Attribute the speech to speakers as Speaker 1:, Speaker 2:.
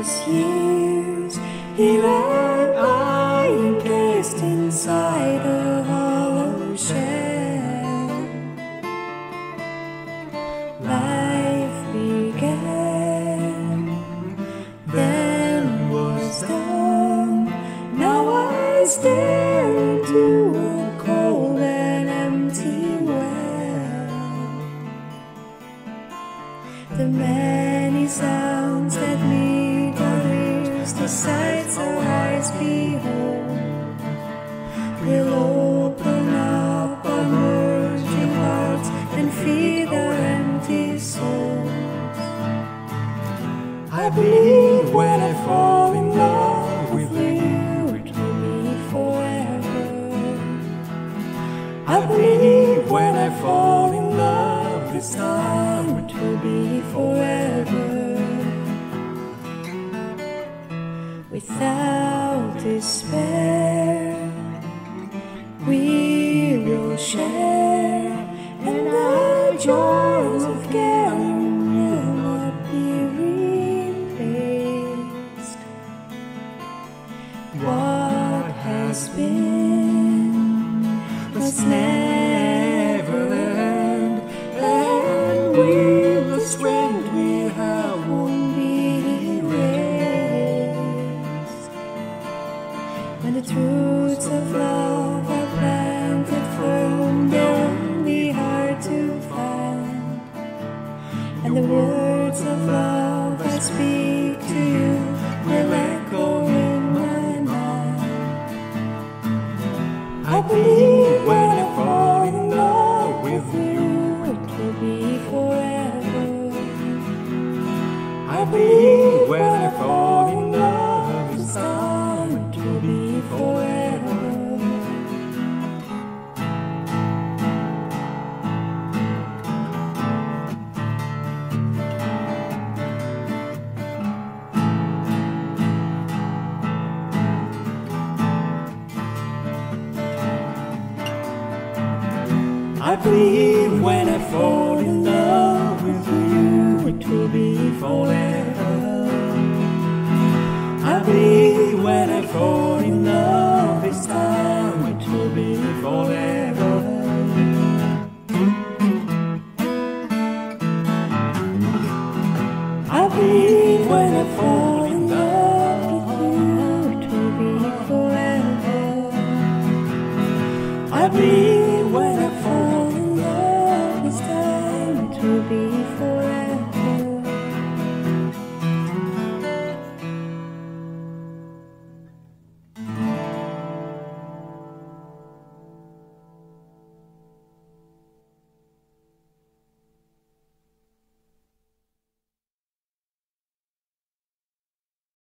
Speaker 1: endless years, he lay lying encased inside a hollow shell. Life began, then was done. Now I stare into a cold and empty well. The many sounds that meet our ears, the sights our eyes behold, will open up our merging hearts and feed our empty souls.
Speaker 2: I believe when I fall in love with you,
Speaker 1: It will be forever.
Speaker 2: I believe when I fall in love this time,
Speaker 1: It will be forever. Without despair, we will share, and our joys of caring will not be replaced. What has been must never end, and with the strength we have won't be erased. When the truths of love are planted firm, they're only hard to find, and the words of love I speak to you will echo in my mind.
Speaker 2: I believe when I fall in love with you,
Speaker 1: It will be forever.
Speaker 2: I believe when I fall in love this time,
Speaker 1: It will be forever.
Speaker 2: I believe when I fall in love with you,
Speaker 1: It will be
Speaker 2: forever. I believe when I fall in love this time,
Speaker 1: It will be
Speaker 2: forever.
Speaker 1: I believe when I fall in love with you, it will be forever.
Speaker 2: I believe when I fall